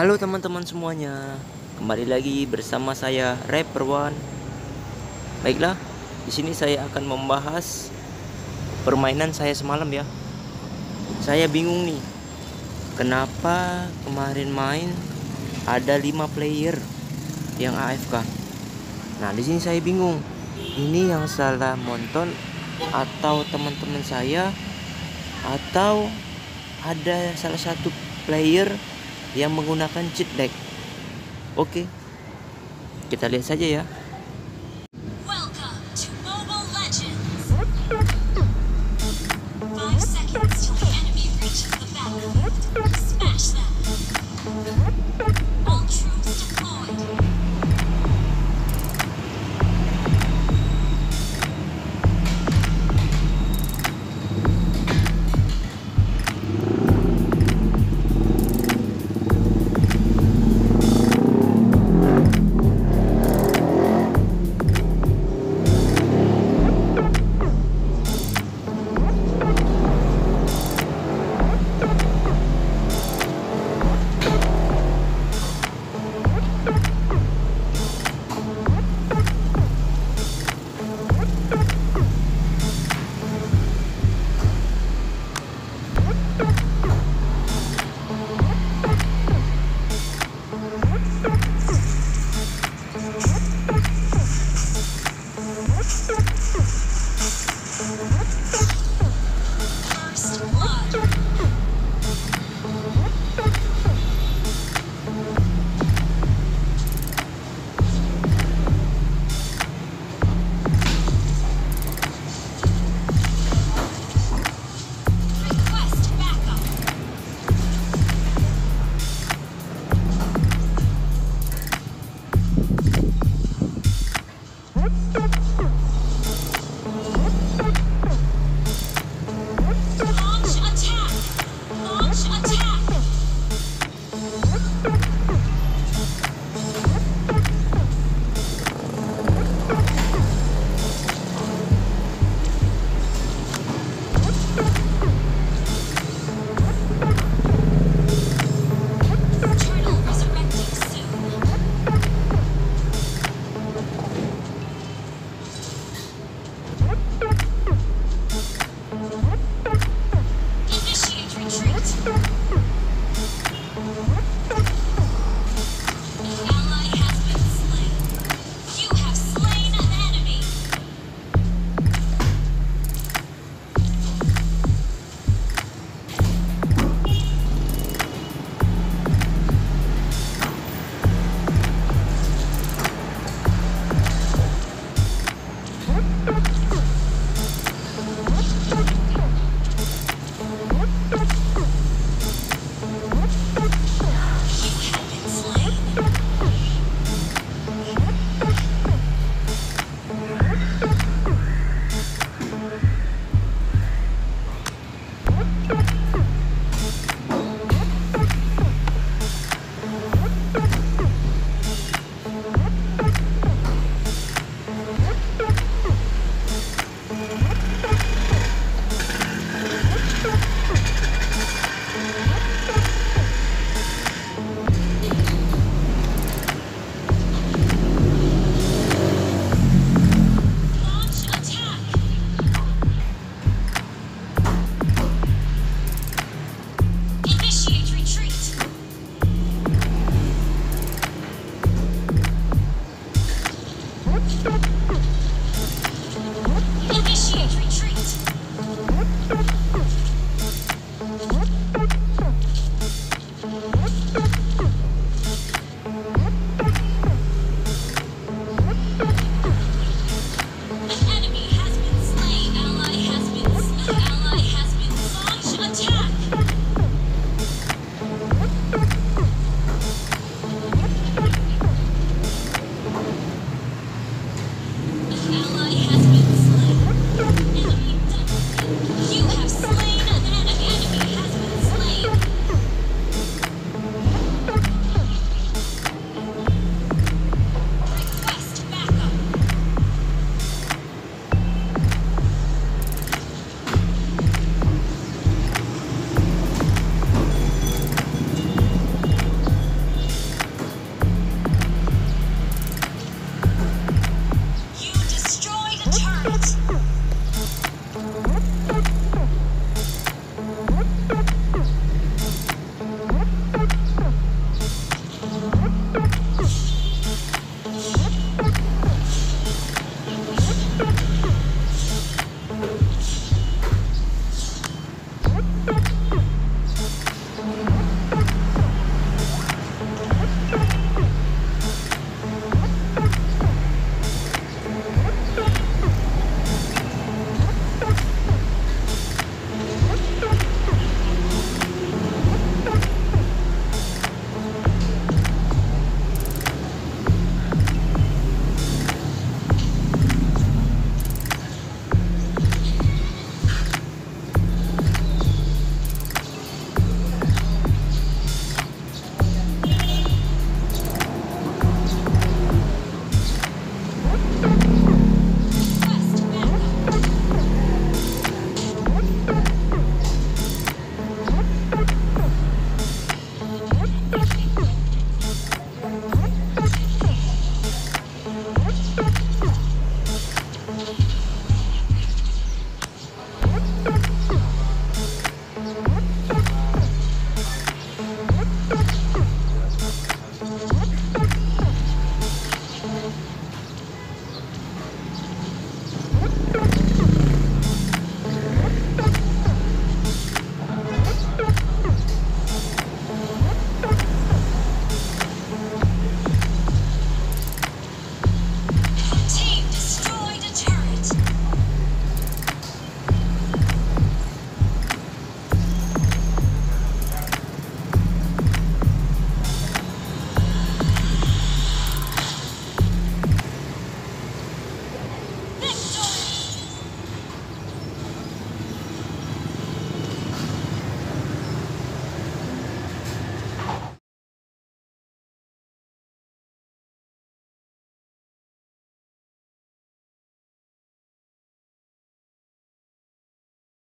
Halo teman-teman semuanya, kembali lagi bersama saya Rapper One. Baiklah, di sini saya akan membahas permainan saya semalam ya. Saya bingung nih, kenapa kemarin main ada 5 player yang AFK. Nah, di sini saya bingung. Ini yang salah menonton atau teman-teman saya, atau ada salah satu player yang menggunakan cheat deck. Oke, kita lihat saja ya. Welcome to Mobile Legends. 5 seconds till the enemy reaches the battlefield. Smash them. All troops deployed. First blood. Request backup. Launch attack. Launch attack. Turtle resurrecting soon. Initiate retreat. An ally has been slain. You have slain an enemy.